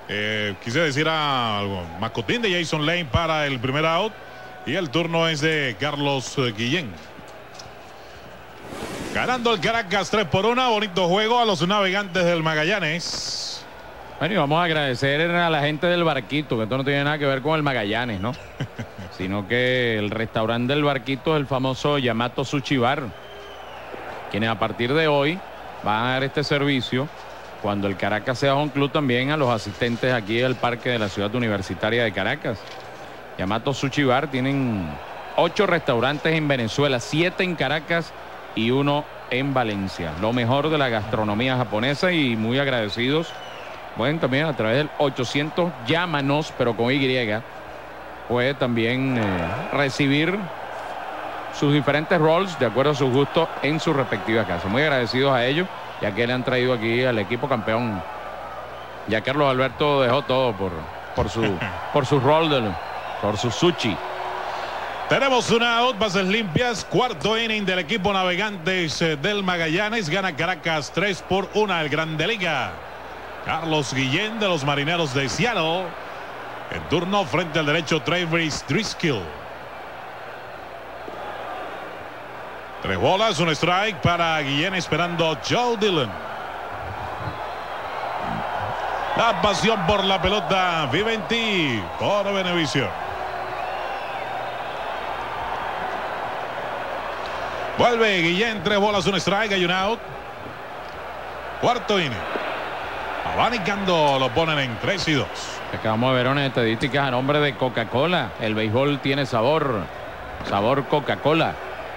Quise decir algo. Mascotín de Jason Lane para el primer out. Y el turno es de Carlos Guillén. Ganando el Caracas 3-1. Bonito juego a los Navegantes del Magallanes. Bueno, y vamos a agradecer a la gente del Barquito, que esto no tiene nada que ver con el Magallanes, ¿no? Sino que el restaurante del Barquito es el famoso Yamato Sushi Bar, quienes a partir de hoy van a dar este servicio cuando el Caracas sea un club también a los asistentes aquí del parque de la ciudad universitaria de Caracas. Yamato Sushi Bar tienen 8 restaurantes en Venezuela, 7 en Caracas y 1 en Valencia. Lo mejor de la gastronomía japonesa y muy agradecidos. Pueden también a través del 800 llámanos, pero con Y. Puede también recibir sus diferentes roles de acuerdo a su gusto en sus respectivas casas. Muy agradecidos a ellos, ya que le han traído aquí al equipo campeón. Ya Carlos Alberto dejó todo por su rol, por su sushi. Tenemos una out, bases limpias, cuarto inning del equipo Navegantes del Magallanes. Gana Caracas 3-1 el Grande Liga. Carlos Guillén de los Marineros de Seattle. En turno frente al derecho Travis Driscoll. 3 bolas, un strike para Guillén esperando Joe Dillon. La pasión por la pelota vive en ti por Venevisión. Vuelve Guillén, 3 bolas, un strike, hay un out. Cuarto inning. Abanicando, lo ponen en 3-2. Acabamos de ver unas estadísticas a nombre de Coca-Cola. El béisbol tiene sabor Coca-Cola.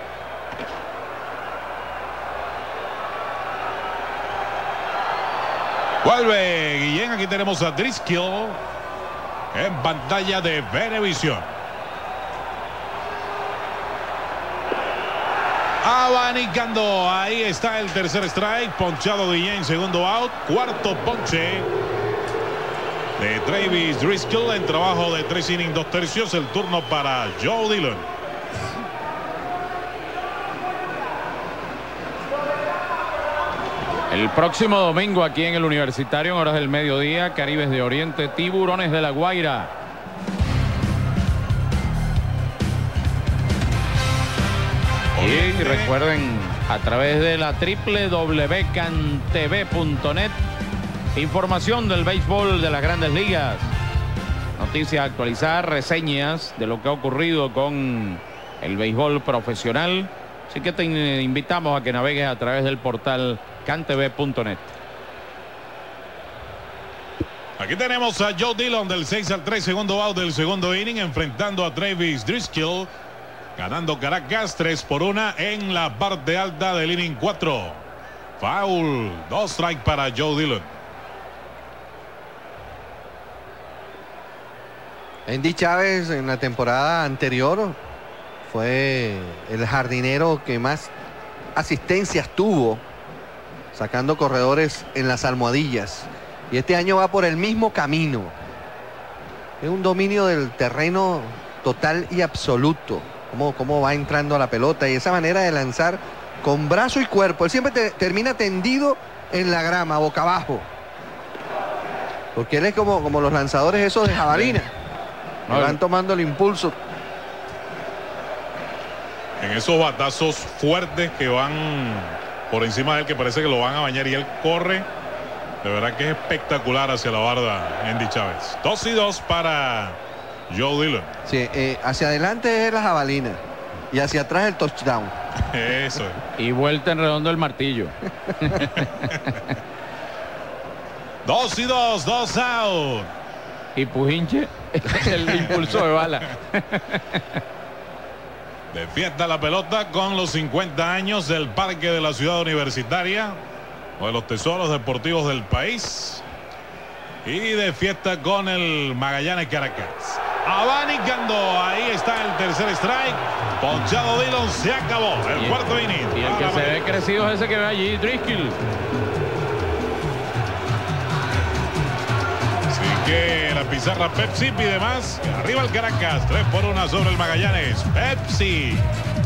Vuelve Guillén, aquí tenemos a Driscoll en pantalla de Venevisión. Abanicando, ahí está el tercer strike, ponchado Guillén, segundo out, cuarto ponche de Travis Driscoll en trabajo de 3 innings 2/3, el turno para Joe Dillon. El próximo domingo aquí en el Universitario en horas del mediodía, Caribes de Oriente, Tiburones de La Guaira. Y recuerden, a través de la www.cantv.net, información del béisbol de las Grandes Ligas, noticias actualizadas, reseñas de lo que ha ocurrido con el béisbol profesional. Así que te invitamos a que navegues a través del portal cantv.net. Aquí tenemos a Joe Dillon del 6-3, segundo out del segundo inning, enfrentando a Travis Driscoll. Ganando Caracas 3-1 en la parte alta del inning 4. Foul, 2 strike para Joe Dillon. Andy Chávez en la temporada anterior fue el jardinero que más asistencias tuvo, sacando corredores en las almohadillas. Y este año va por el mismo camino. Es un dominio del terreno total y absoluto. Cómo va entrando a la pelota y esa manera de lanzar con brazo y cuerpo. Él siempre termina tendido en la grama, boca abajo. Porque él es como los lanzadores esos de jabalina. No, van tomando el impulso. En esos batazos fuertes que van por encima de él, que parece que lo van a bañar, y él corre. De verdad que es espectacular hacia la barda, Andy Chávez. 2-2 para Joe Dillon. Sí, hacia adelante es la jabalina y hacia atrás el touchdown. Eso es. Y vuelta en redondo el martillo. 2-2, 2 out. Y Pujinche, el impulso de bala. De fiesta la pelota con los 50 años del Parque de la Ciudad Universitaria, uno de los tesoros deportivos del país. Y de fiesta con el Magallanes Caracas. Abanicando, ahí está el tercer strike. Ponchado Dillon, se acabó el cuarto inning. Y el que se ve crecido es ese que ve allí, Driscoll. Así que la pizarra Pepsi pide más. Arriba el Caracas, 3-1 sobre el Magallanes. Pepsi.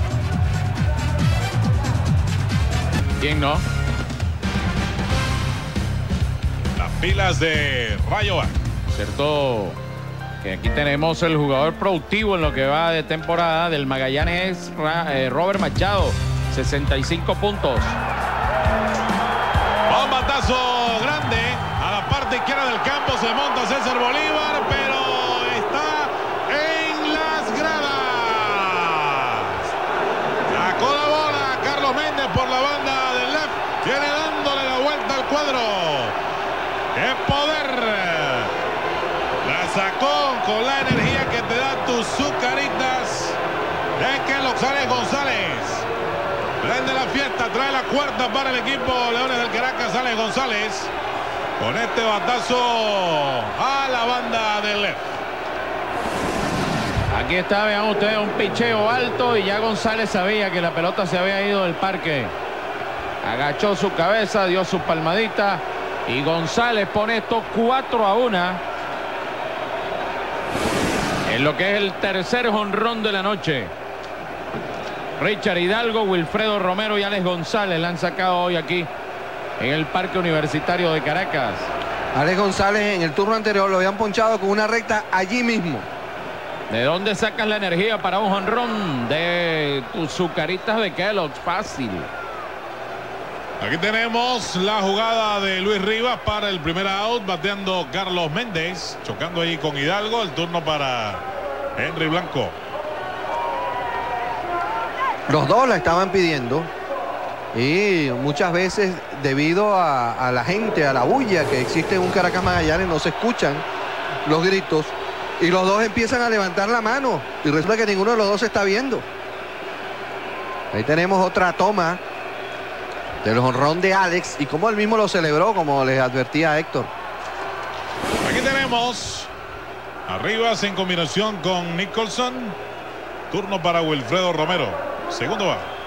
¿Quién no? Las pilas de Rayovac. Cierto que aquí tenemos el jugador productivo en lo que va de temporada del Magallanes, Robert Machado, 65 puntos. Un batazo grande a la parte izquierda del campo, se monta César Bolívar, pero está en las gradas. Sacó la bola Carlos Méndez por la banda del left, viene dándole la vuelta al cuadro. ¡Qué poder! La sacó con la energía que te da tus Zucaritas de Kellogg's. González prende la fiesta, trae la cuarta para el equipo Leones del Caracas. Alex González con este batazo a la banda del left. Aquí está, vean ustedes, un picheo alto y ya González sabía que la pelota se había ido del parque. Agachó su cabeza, dio su palmadita y González pone esto 4-1. En lo que es el tercer jonrón de la noche. Richard Hidalgo, Wilfredo Romero y Alex González la han sacado hoy aquí en el Parque Universitario de Caracas. Alex González en el turno anterior lo habían ponchado con una recta allí mismo. ¿De dónde sacas la energía para un jonrón? De tus Zucaritas de Kellogg's. Fácil. Aquí tenemos la jugada de Luis Rivas para el primer out, bateando Carlos Méndez, chocando ahí con Hidalgo. El turno para Henry Blanco. Los dos la estaban pidiendo y muchas veces debido a la gente, a la bulla que existe en un Caracas Magallanes, no se escuchan los gritos y los dos empiezan a levantar la mano y resulta que ninguno de los dos se está viendo. Ahí tenemos otra toma del jonrón de Alex y cómo él mismo lo celebró, como les advertía Héctor. Aquí tenemos a Rivas en combinación con Nicholson. Turno para Wilfredo Romero. Segundo va.